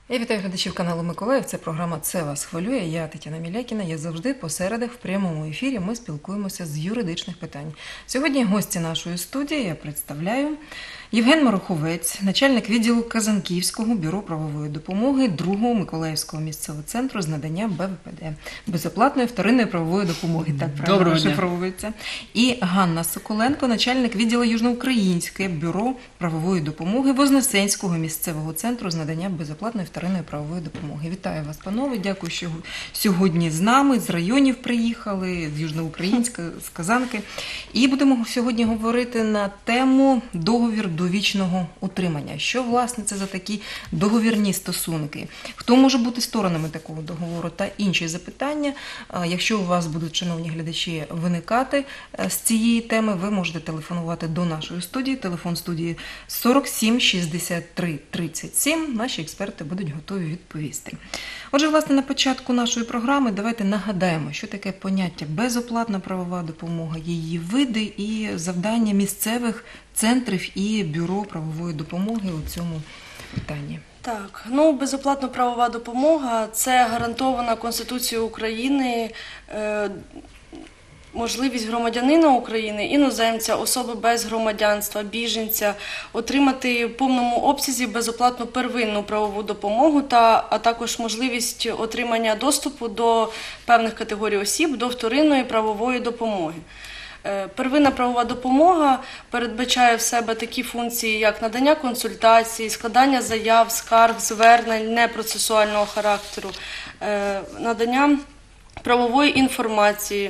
Я вітаю глядачів каналу Миколаїв. Це програма «Це вас хвилює». Я Тетяна Мілякіна. Я завжди по середах в прямому ефірі ми спілкуємося з юридичних питань. Сьогодні гості нашої студії я представляю Євген Маруховець, начальник відділу Казанківського бюро правової допомоги 2-го Миколаївського місцевого центру з надання БВПД – безоплатної вторинної правової допомоги. Так правильно шифровується. І Ганна Соколенко, начальник відділу Южноукраїнське бюро правової допомоги Вознесенського місцевого центру з надання безоплатної вторинної правової допомоги. Вітаю вас, панове. Дякую, що сьогодні з нами, з районів приїхали, з Южноукраїнська, з Казанки. І будемо сьогодні говорити на тему договір довічного утримання. Що, власне, це за такі договірні стосунки? Хто може бути сторонами такого договору та інші запитання? Якщо у вас будуть, шановні глядачі, виникати з цієї теми, ви можете телефонувати до нашої студії. Телефон студії 47 63 37. Наші експерти будуть готові відповісти. Отже, власне, на початку нашої програми давайте нагадаємо, що таке поняття безоплатна правова допомога, її види і завдання місцевих центрів і бюро правової допомоги у цьому питанні. Так, безоплатна правова допомога – це гарантована Конституцією України можливість громадянина України, іноземця, особи без громадянства, біженця отримати в повному обсязі безоплатну первинну правову допомогу, а також можливість отримання доступу до певних категорій осіб до вторинної правової допомоги. Первинна правова допомога передбачає в себе такі функції, як надання консультацій, складання заяв, скарг, звернень непроцесуального характеру, надання правової інформації,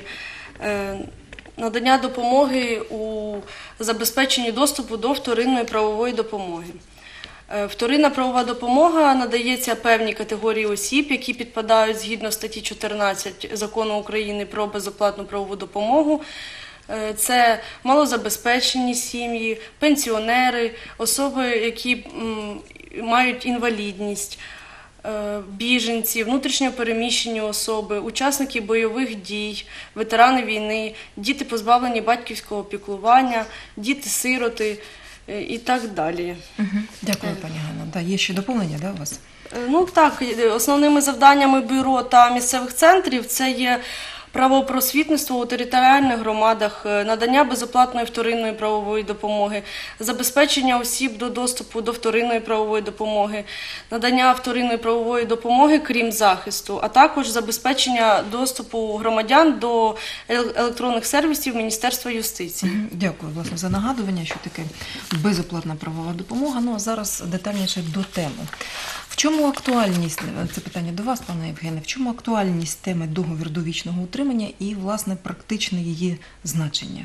надання допомоги у забезпеченні доступу до вторинної правової допомоги. Вторинна правова допомога надається певній категорії осіб, які підпадають згідно статті 14 Закону України про безоплатну правову допомогу. Це малозабезпечені сім'ї, пенсіонери, особи, які мають інвалідність, біженці, внутрішньо переміщені особи, учасники бойових дій, ветерани війни, діти, позбавлені батьківського піклування, діти-сироти і так далі. Дякую, пані Ганна. Є ще доповнення, у вас? Так, основними завданнями бюро та місцевих центрів це є правопросвітництво у територіальних громадах, надання безоплатної вторинної правової допомоги, забезпечення осіб до доступу до вторинної правової допомоги, надання вторинної правової допомоги, крім захисту, а також забезпечення доступу громадян до електронних сервісів Міністерства юстиції. Дякую, власне, за нагадування, що таке безоплатна правова допомога. А зараз детальніше до теми. В чому актуальність, це питання до вас, пане Євгене, в чому актуальність теми договір довічного утримання і, власне, практичне її значення?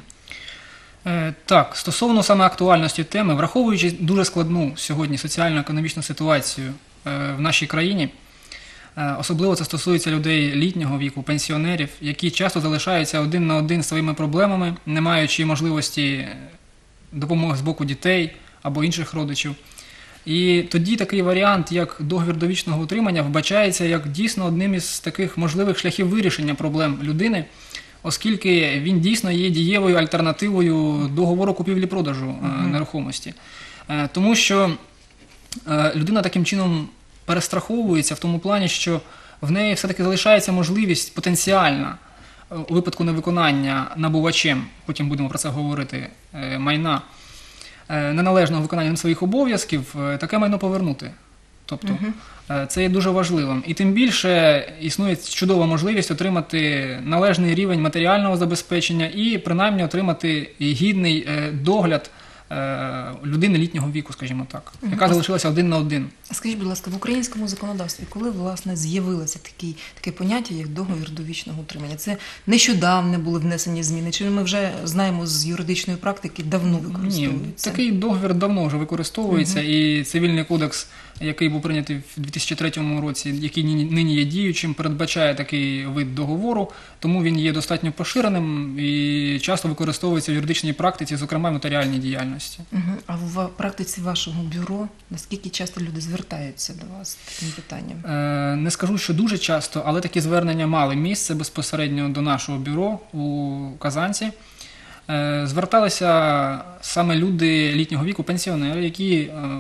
Так, стосовно саме актуальності теми, враховуючи дуже складну сьогодні соціально-економічну ситуацію в нашій країні, особливо це стосується людей літнього віку, пенсіонерів, які часто залишаються один на один з своїми проблемами, не маючи можливості допомоги з боку дітей або інших родичів. І тоді такий варіант, як договір довічного утримання, вбачається як дійсно одним із таких можливих шляхів вирішення проблем людини, оскільки він дійсно є дієвою альтернативою договору купівлі-продажу нерухомості. Тому що людина таким чином перестраховується в тому плані, що в неї все-таки залишається можливість потенціальна у випадку невиконання набувачем, потім будемо про це говорити, майна, неналежного виконання своїх обов'язків, таке майно повернути. Тобто це є дуже важливим. І тим більше існує чудова можливість отримати належний рівень матеріального забезпечення і принаймні отримати гідний догляд людини літнього віку, скажімо так, яка залишилася один на один. Скажіть, будь ласка, в українському законодавстві, коли, власне, з'явилося таке поняття, як договір довічного утримання? Це нещодавно були внесені зміни? Чи ми вже знаємо з юридичної практики, давно використовується? Ні, такий договір давно вже використовується, і Цивільний кодекс, який був прийнятий в 2003 році, який нині є діючим, передбачає такий вид договору, тому він є достатньо поширеним і часто використовується в юридичній практиці, зокрема в нотаріальній діяльності. А в практиці вашого бюро наскільки часто люди звертаються до вас з таким питанням? Не скажу, що дуже часто, але такі звернення мали місце безпосередньо до нашого бюро у Казанці. Зверталися саме люди літнього віку, пенсіонери, які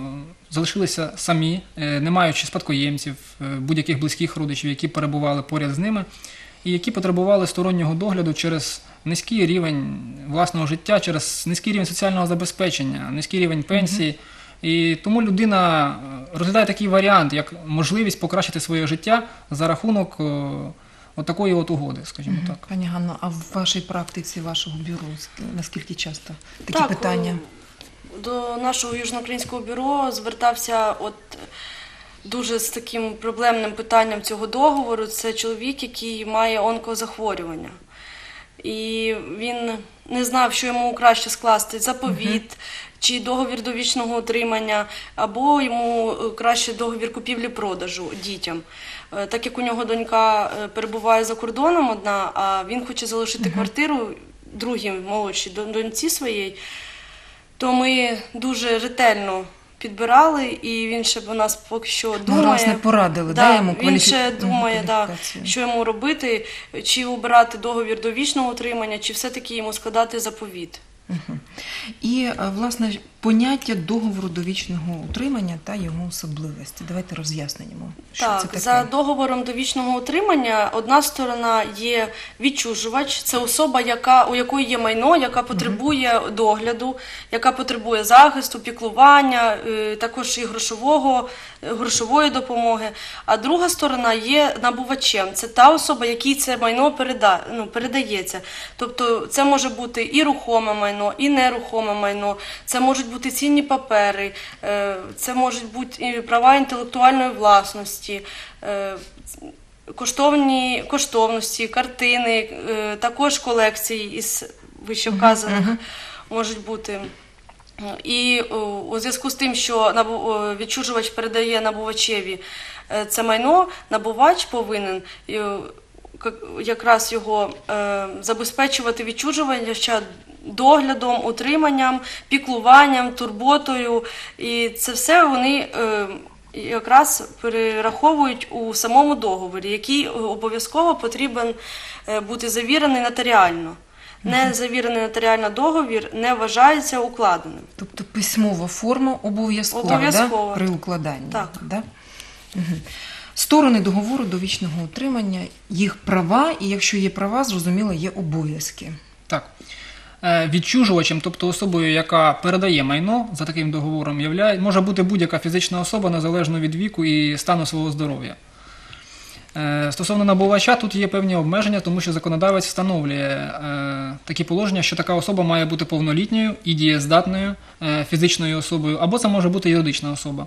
залишилися самі, не маючи спадкоємців, будь-яких близьких родичів, які перебували поряд з ними, і які потребували стороннього догляду через низький рівень власного життя, через низький рівень соціального забезпечення, низький рівень пенсії. І тому людина розглядає такий варіант, як можливість покращити своє життя за рахунок такої угоди, скажімо так. Пані Ганно, а в вашій практиці, вашого бюро, наскільки часто такі питання? До нашого Южноукраїнського бюро звертався дуже з таким проблемним питанням цього договору. Це чоловік, який має онкозахворювання. І він не знав, що йому краще скласти: заповіт чи договір довічного утримання, або йому краще договір купівлі-продажу дітям. Так як у нього донька перебуває за кордоном одна, а він хоче залишити квартиру другій молодшій доньці своїй, то ми дуже ретельно підбирали, і він ще у нас поки що думає. Власне, порадили, йому він ще думає, кваліфікацію. що йому робити, чи обирати договір довічного утримання, чи все-таки йому складати заповіт. І, власне, поняття договору довічного утримання та його особливості. Давайте роз'яснимо, що це Так, таке. за договором довічного утримання одна сторона є відчужувач, це особа, у якої є майно, яка потребує догляду, яка потребує захисту, піклування, також і грошової допомоги. А друга сторона є набувачем, це та особа, якій це майно передається. Тобто це може бути і рухоме майно, і нерухоме майно, це можуть бути цінні папери, це можуть бути і права інтелектуальної власності, коштовності, картини, також колекції із вищевказаних можуть бути. І у зв'язку з тим, що відчужувач передає набувачеві це майно, набувач повинен якраз його забезпечувати відчужувача доглядом, утриманням, піклуванням, турботою. І це все вони якраз перераховують у самому договорі, який обов'язково потрібен бути завірений нотаріально. Не завірений нотаріально договір не вважається укладеним. Тобто письмова форма обов'язкова, Обов'язкова. при укладанні. Так. Да? Сторони договору довічного утримання, їх права, і якщо є права, зрозуміло, є обов'язки. Так. Відчужувачем, тобто особою, яка передає майно за таким договором, може бути будь-яка фізична особа, незалежно від віку і стану свого здоров'я. Стосовно набувача, тут є певні обмеження, тому що законодавець встановлює такі положення, що така особа має бути повнолітньою і дієздатною фізичною особою, або це може бути юридична особа.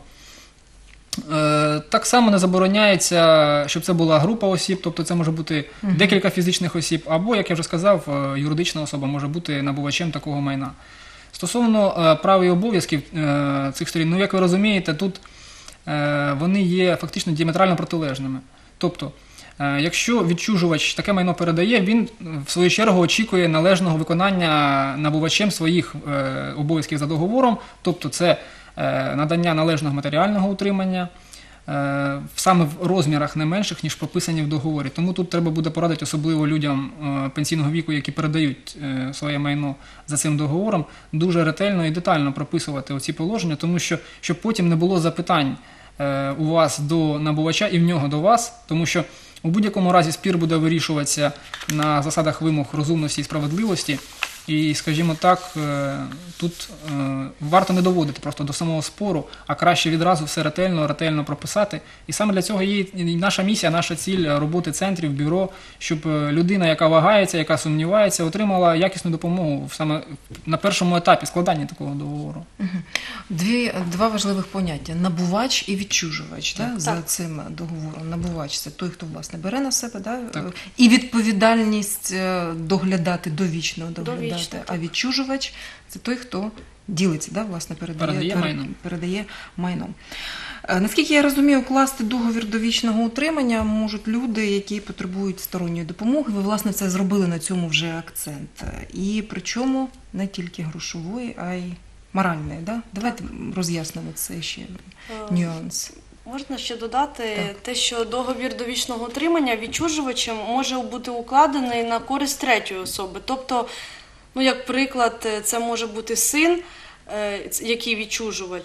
Так само не забороняється, щоб це була група осіб, тобто це може бути декілька фізичних осіб, або, як я вже сказав, юридична особа може бути набувачем такого майна. Стосовно прав і обов'язків цих сторін, як ви розумієте, тут вони є фактично діаметрально протилежними. Тобто, якщо відчужувач таке майно передає, він в свою чергу очікує належного виконання набувачем своїх обов'язків за договором, тобто це надання належного матеріального утримання, саме в розмірах не менших, ніж прописані в договорі. Тому тут треба буде порадити особливо людям пенсійного віку, які передають своє майно за цим договором, дуже ретельно і детально прописувати оці положення, тому що, щоб потім не було запитань у вас до набувача і в нього до вас, тому що у будь-якому разі спір буде вирішуватися на засадах вимог розумності і справедливості. І, скажімо так, тут варто не доводити просто до самого спору, а краще відразу все ретельно прописати. І саме для цього є і наша місія, наша ціль роботи центрів, бюро, щоб людина, яка вагається, яка сумнівається, отримала якісну допомогу саме на першому етапі складання такого договору. Два важливих поняття – набувач і відчужувач. Так. Да? За цим договором. Набувач – це той, хто, власне, бере на себе, да? Так. І відповідальність доглядати, довічно доглядати. так. А відчужувач – це той, хто ділиться, да? Власне, передає майно. Наскільки я розумію, укласти договір довічного утримання можуть люди, які потребують сторонньої допомоги. Ви, власне, це зробили на цьому вже акцент. І причому не тільки грошової, а й моральної. Да? Давайте роз'яснимо це ще нюанс. Можна ще додати те, що договір довічного утримання відчужувачем може бути укладений на користь третьої особи. Тобто, як приклад, це може бути син, який відчужувач,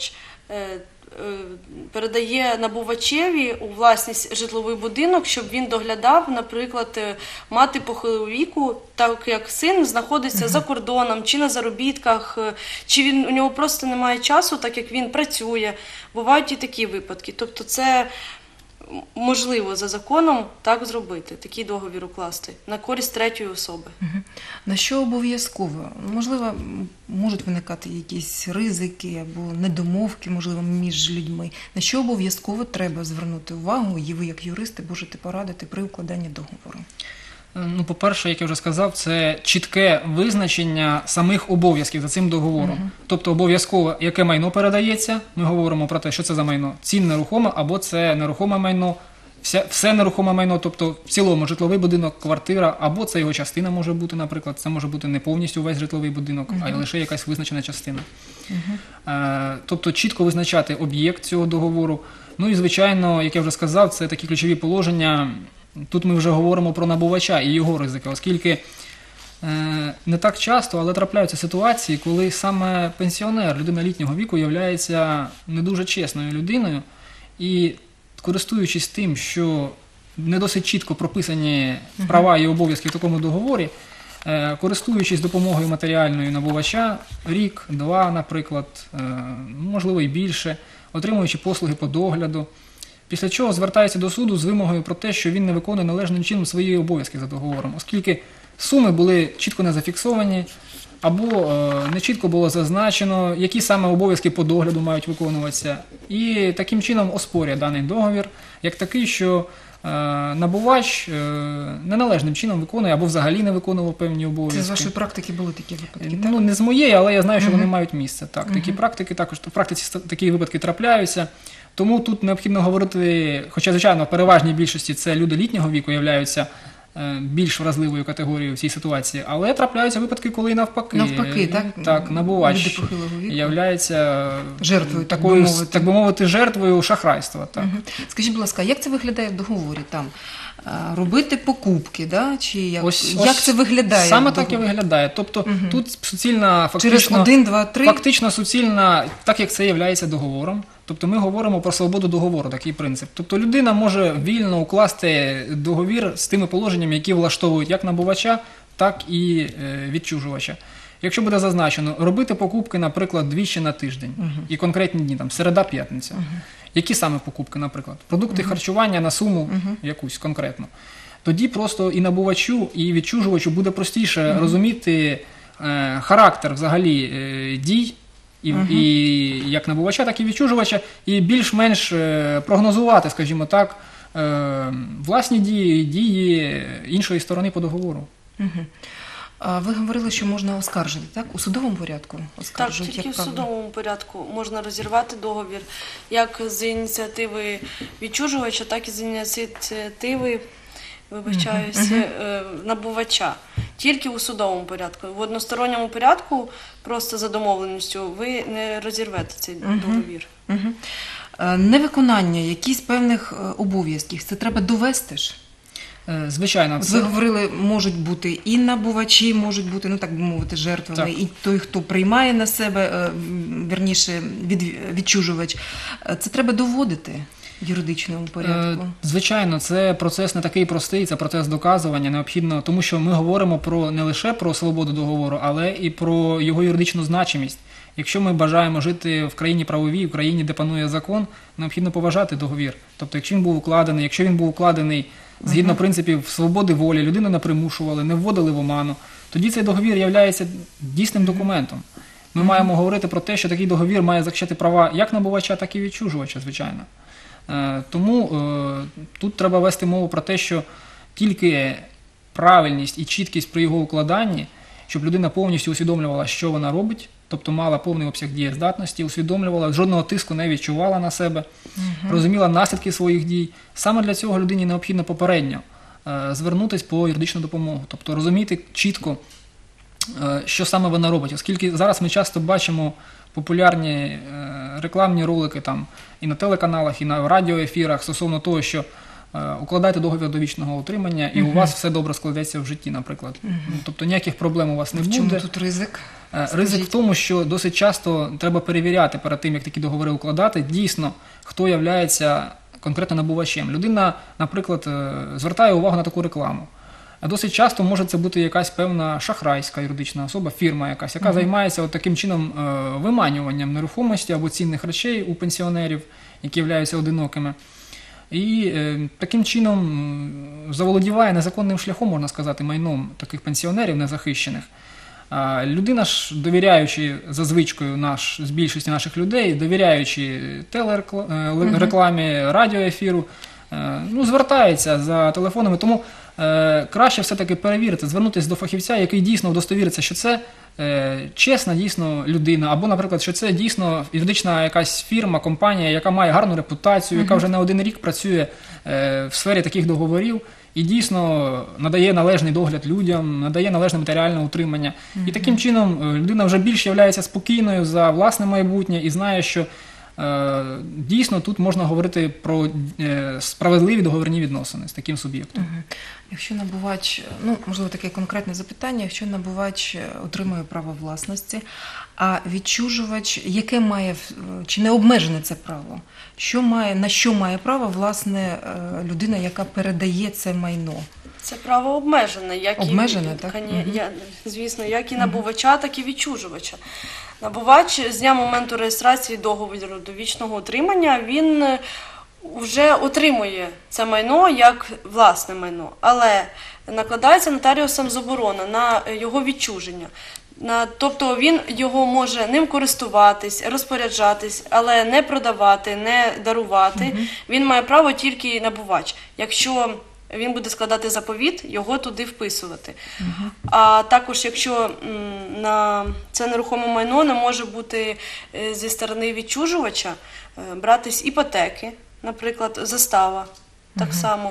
передає набувачеві у власність житловий будинок, щоб він доглядав, наприклад, мати похилого віку, так як син знаходиться за кордоном, чи на заробітках, чи у нього просто немає часу, так як він працює. Бувають і такі випадки. Тобто це можливо за законом так зробити, такий договір укласти на користь третьої особи. На що обов'язково? Можливо, можуть виникати якісь ризики або недомовки, можливо, між людьми. На що обов'язково треба звернути увагу, і ви, як юристи, можете порадити при укладанні договору? Ну, по-перше, як я вже сказав, це чітке визначення самих обов'язків за цим договором. Тобто обов'язково, яке майно передається, ми говоримо про те, що це за майно, цінне нерухоме або це нерухоме майно, все нерухоме майно, тобто в цілому житловий будинок, квартира, або це його частина може бути, наприклад, це може бути не повністю весь житловий будинок, а й лише якась визначена частина. Тобто чітко визначати об'єкт цього договору. Ну і, звичайно, як я вже сказав, це такі ключові положення. Тут ми вже говоримо про набувача і його ризики, оскільки не так часто, але трапляються ситуації, коли саме пенсіонер, людина літнього віку, є не дуже чесною людиною і, користуючись тим, що не досить чітко прописані права і обов'язки в такому договорі, користуючись допомогою матеріальної набувача, рік, два, наприклад, можливо і більше, отримуючи послуги по догляду, після чого звертається до суду з вимогою про те, що він не виконує належним чином свої обов'язки за договором, оскільки суми були чітко не зафіксовані, або не чітко було зазначено, які саме обов'язки по догляду мають виконуватися. І таким чином оспорює даний договір, як такий, що набувач неналежним чином виконує або взагалі не виконував певні обов'язки. Це з вашої практики були такі випадки, так? Ну, не з моєї, але я знаю, що вони мають місце. Так, такі практики також, в практиці такі випадки трапляються. Тому тут необхідно говорити, хоча, звичайно, в переважній більшості це люди літнього віку являються більш вразливою категорією в цій ситуації, але трапляються випадки, коли навпаки, так? Так, набувач Люди похилого віку являється жертвою, такою, так би мовити, жертвою шахрайства. Так. Скажіть, будь ласка, як це виглядає в договорі? Там робити покупки, да? Чи як це виглядає? Саме так і виглядає. Тобто тут суцільна, через 1, 2, 3? Фактично суцільна, так як це є договором. Тобто ми говоримо про свободу договору, такий принцип. Тобто людина може вільно укласти договір з тими положеннями, які влаштовують як набувача, так і відчужувача. Якщо буде зазначено, робити покупки, наприклад, двічі на тиждень, і конкретні дні, там, середа-п'ятниця. Які саме покупки, наприклад? Продукти харчування на суму якусь конкретну. Тоді просто і набувачу, і відчужувачу буде простіше розуміти характер взагалі дій, і як набувача, так і відчужувача, і більш-менш прогнозувати, скажімо так, власні дії іншої сторони по договору. Ви говорили, що можна оскаржити, так? У судовому порядку Так, оскаржують, тільки як в правило? судовому порядку можна розірвати договір як з ініціативи відчужувача, так і з ініціативи, набувача. Тільки у судовому порядку. В односторонньому порядку, просто за домовленістю, ви не розірвете цей договір. Невиконання якихось певних обов'язків, це треба довести ж? Звичайно, Ви говорили, можуть бути і набувачі, можуть бути, ну так би мовити, жертвами, Так. і той, хто приймає на себе, вірніше, відчужувач. Це треба доводити в юридичному порядку? Звичайно, це процес не такий простий, це процес доказування необхідно, тому що ми говоримо не лише про свободу договору, але і про його юридичну значимість. Якщо ми бажаємо жити в країні правовій, в країні, де панує закон, необхідно поважати договір. Тобто, якщо він був укладений згідно принципів свободи волі, людину не примушували, не вводили в оману, тоді цей договір є дійсним документом. Ми маємо говорити про те, що такий договір має захищати права як набувача, так і відчужувача, звичайно. Тому тут треба вести мову про те, що тільки правильність і чіткість при його укладанні, щоб людина повністю усвідомлювала, що вона робить, тобто мала повний обсяг дієздатності, усвідомлювала, жодного тиску не відчувала на себе, розуміла наслідки своїх дій. Саме для цього людині необхідно попередньо звернутися по юридичну допомогу, тобто розуміти чітко, що саме вона робить. Оскільки зараз ми часто бачимо популярні рекламні ролики там і на телеканалах, і на радіоефірах стосовно того, що укладайте договір довічного утримання, і у вас все добре складеться в житті, наприклад. Ну, тобто ніяких проблем у вас не В буде. чому тут ризик? Ризик в тому, що досить часто треба перевіряти перед тим, як такі договори укладати, дійсно, хто являється конкретно набувачем. Людина, наприклад, звертає увагу на таку рекламу. А досить часто може це бути якась певна шахрайська юридична особа, фірма якась, яка займається от таким чином виманюванням нерухомості або цінних речей у пенсіонерів, які являються одинокими. І таким чином заволодіває незаконним шляхом, можна сказати, майном таких пенсіонерів незахищених. Людина ж, довіряючи за звичкою з більшості наших людей, довіряючи телерекламі, радіоефіру, звертається за телефонами. Тому краще все-таки перевірити, звернутися до фахівця, який дійсно удостовіриться, що це чесна дійсно людина, або, наприклад, що це дійсно юридична якась фірма, компанія, яка має гарну репутацію, яка вже не один рік працює в сфері таких договорів і дійсно надає належний догляд людям, надає належне матеріальне утримання. І таким чином людина вже більш являється спокійною за власне майбутнє і знає, що дійсно тут можна говорити про справедливі договірні відносини з таким суб'єктом. Якщо набувач, можливо, таке конкретне запитання, якщо набувач отримує право власності, а відчужувач, яке має, чи не обмежене це право? На що має право, власне, людина, яка передає це майно? Це право обмежене, як Обмежене, так? Звісно, як і набувача, так і відчужувача. Набувач з дня моменту реєстрації договору довічного утримання, він вже отримує це майно як власне майно, але накладається нотаріусом заборона на його відчуження. Тобто він його може ним користуватись, розпоряджатись, але не продавати, не дарувати. Він має право тільки набувач. Якщо він буде складати заповіт, його туди вписувати. А також, якщо на це нерухоме майно не може бути зі сторони відчужувача, братись іпотеки, наприклад, застава. Так само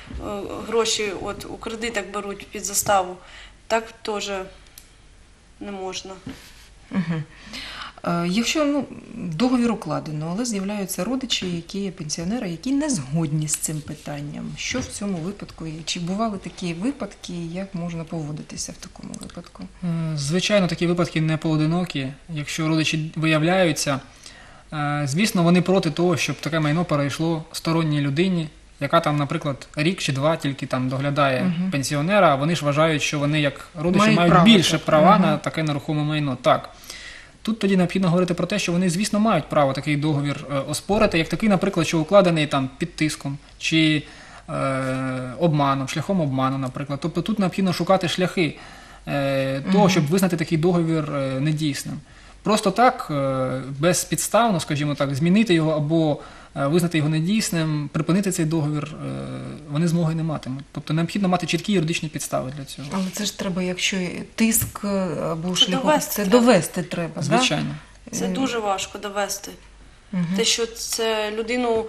гроші у кредитах беруть під заставу. Так теж не можна. Якщо договір укладено, але з'являються родичі, які є пенсіонери, які не згодні з цим питанням, що в цьому випадку є? Чи бували такі випадки, як можна поводитися в такому випадку? Звичайно, такі випадки не поодинокі. Якщо родичі виявляються, звісно, вони проти того, щоб таке майно перейшло сторонній людині, яка там, наприклад, рік чи два тільки там доглядає пенсіонера, а вони ж вважають, що вони як родичі мають більше права на таке нерухоме майно. Так. Тут тоді необхідно говорити про те, що вони, звісно, мають право такий договір оспорити, як такий, наприклад, що укладений там під тиском чи обманом, шляхом обману, наприклад. Тобто тут необхідно шукати шляхи того, щоб визнати такий договір недійсним. Просто так, безпідставно, скажімо так, змінити його або визнати його недійсним, припинити цей договір, вони змоги не матимуть. Тобто необхідно мати чіткі юридичні підстави для цього. Але це ж треба, якщо тиск або шляхом, це треба. довести треба. Звичайно. Це дуже важко довести. Те, що це людину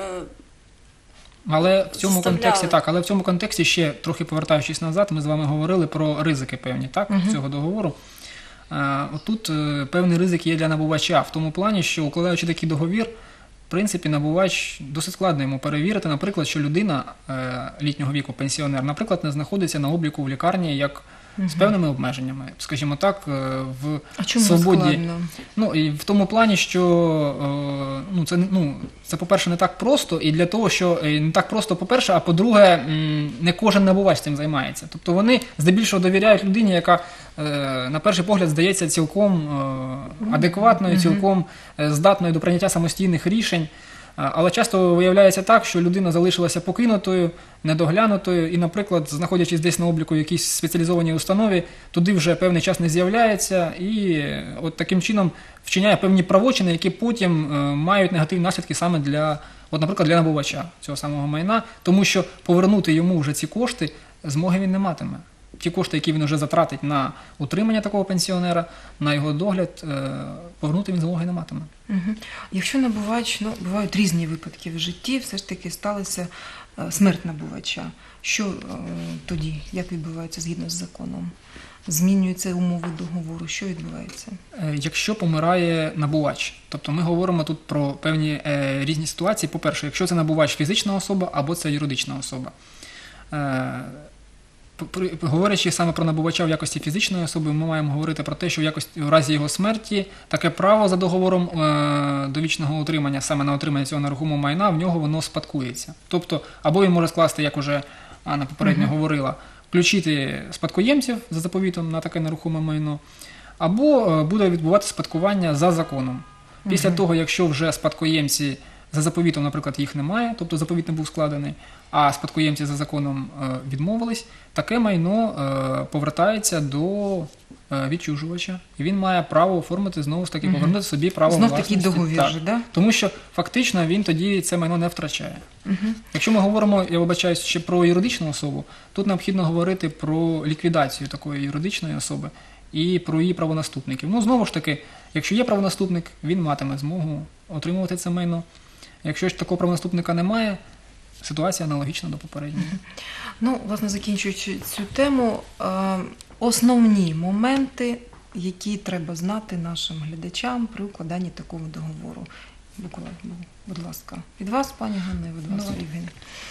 Але в цьому заставляли. але в цьому контексті ще трохи повертаючись назад, ми з вами говорили про ризики певні, так, цього договору. Отут певний ризик є для набувача в тому плані, що укладаючи такий договір, в принципі, набувач досить складно йому перевірити, наприклад, що людина літнього віку, пенсіонер, наприклад, не знаходиться на обліку в лікарні як з певними обмеженнями, скажімо так, в свободі. Складно? І в тому плані, що це, по-перше, не так просто, і для того, що не так просто, по-перше, а по-друге, не кожен набувач цим займається. Тобто вони здебільшого довіряють людині, яка на перший погляд здається цілком адекватною, цілком здатною до прийняття самостійних рішень. Але часто виявляється так, що людина залишилася покинутою, недоглянутою і, наприклад, знаходячись десь на обліку в якійсь спеціалізованій установі, туди вже певний час не з'являється і от таким чином вчиняє певні правочини, які потім мають негативні наслідки саме наприклад, для набувача цього самого майна, тому що повернути йому вже ці кошти змоги він не матиме. Ті кошти, які він вже затратить на утримання такого пенсіонера, на його догляд, повернути він змоги не матиме. Якщо набувач, бувають різні випадки в житті, все ж таки сталася смерть набувача. Що тоді, як відбувається згідно з законом? змінюються умови договору? Що відбувається? Якщо помирає набувач, тобто ми говоримо тут про певні різні ситуації. По-перше, якщо це набувач фізична особа або це юридична особа. Говорячи саме про набувача в якості фізичної особи, ми маємо говорити про те, що в разі його смерті таке право за договором довічного утримання, саме на отримання цього нерухомого майна, в нього воно спадкується. Тобто, або він може скласти, як уже Анна попередньо говорила, включити спадкоємців за заповітом на таке нерухоме майно, або буде відбувати спадкування за законом. Після того, якщо вже спадкоємці за заповітом, наприклад, їх немає, тобто заповіт не був складений, а спадкоємці за законом відмовились, таке майно повертається до відчужувача, і він має право оформити знову ж таки, повернути собі право власності. Знов такий договір же, да? Тому що фактично він тоді це майно не втрачає. Якщо ми говоримо, я вибачаюсь, ще про юридичну особу, тут необхідно говорити про ліквідацію такої юридичної особи і про її правонаступників. Ну, знову ж таки, якщо є правонаступник, він матиме змогу отримувати це майно. Якщо ж такого правонаступника немає, ситуація аналогічна до попередньої. Ну, власне, закінчуючи цю тему, основні моменти, які треба знати нашим глядачам при укладанні такого договору. Буквально, будь ласка, від вас, пані Ганна, і від вас, Євгеній.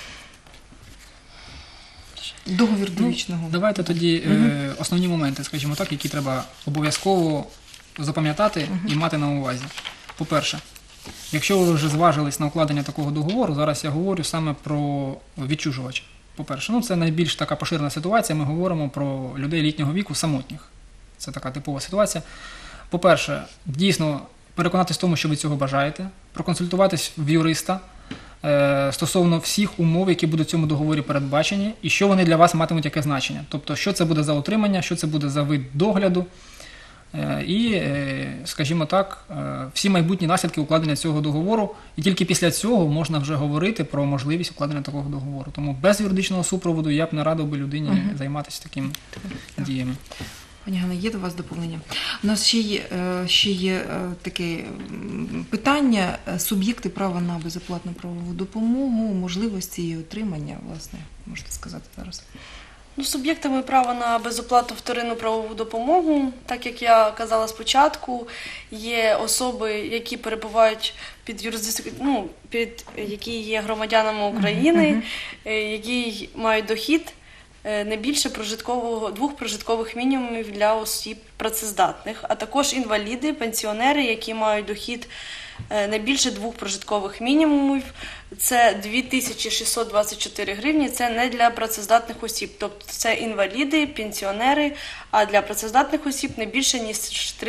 Договір довічного. Давайте тоді основні моменти, скажімо так, які треба обов'язково запам'ятати і мати на увазі. По-перше, якщо ви вже зважились на укладення такого договору, зараз я говорю саме про відчужувача. По-перше, це найбільш така поширена ситуація, ми говоримо про людей літнього віку самотніх. Це така типова ситуація. По-перше, дійсно переконатись в тому, що ви цього бажаєте, проконсультуватись в юриста стосовно всіх умов, які будуть в цьому договорі передбачені, і що вони для вас матимуть яке значення. Тобто, що це буде за утримання, що це буде за вид догляду, і, скажімо так, всі майбутні наслідки укладення цього договору, і тільки після цього можна вже говорити про можливість укладення такого договору. Тому без юридичного супроводу я б не радив би людині займатися такими діями. Пані Ганна, є до вас доповнення? У нас ще є таке питання: суб'єкти права на безоплатну правову допомогу, можливості її отримання, власне, можете сказати зараз. Суб'єктами права на безоплатну вторинну правову допомогу, так як я казала спочатку, є особи, які перебувають під юрисдикцією, які є громадянами України, які мають дохід не більше двох прожиткових мінімумів для осіб працездатних, а також інваліди, пенсіонери, які мають дохід не більше 2 прожиткових мінімумів, це 2624 гривні, це не для працездатних осіб, тобто це інваліди, пенсіонери, а для працездатних осіб не більше, ніж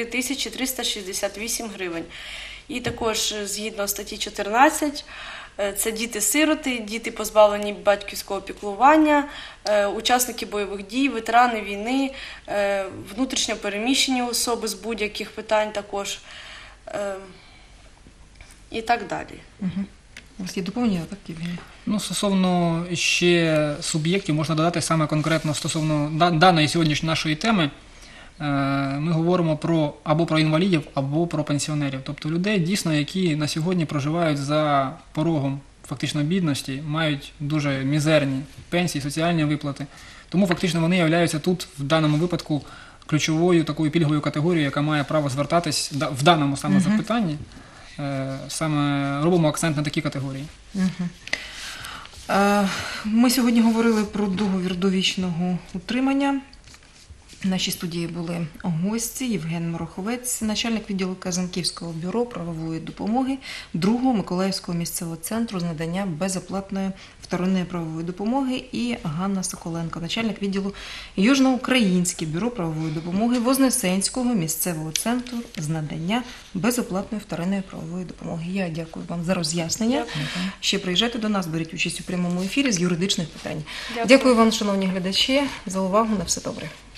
3368 гривень. І також згідно статті 14, це діти-сироти, діти позбавлені батьківського піклування, учасники бойових дій, ветерани війни, внутрішньо переміщені особи з будь-яких питань також. І так далі. У вас є доповнення, так, Євгеній? Стосовно ще суб'єктів, можна додати саме конкретно стосовно даної сьогоднішньої нашої теми, ми говоримо або про інвалідів, або про пенсіонерів. Тобто людей, дійсно, які на сьогодні проживають за порогом фактично бідності, мають дуже мізерні пенсії, соціальні виплати. Тому фактично вони являються тут, в даному випадку, ключовою такою пільговою категорією, яка має право звертатись в даному саме запитанні. Саме робимо акцент на такі категорії. Ми сьогодні говорили про договір довічного утримання. В нашій студії були гості: Євген Мороховець, начальник відділу Казанківського бюро правової допомоги 2-го Миколаївського місцевого центру з надання безоплатної вторинної правової допомоги, і Ганна Соколенко, начальник відділу Южноукраїнське бюро правової допомоги Вознесенського місцевого центру з надання безоплатної вторинної правової допомоги. Я дякую вам за роз'яснення. Ще приїжджайте до нас, беріть участь у прямому ефірі з юридичних питань. Дякую вам, шановні глядачі, за увагу. На все добре.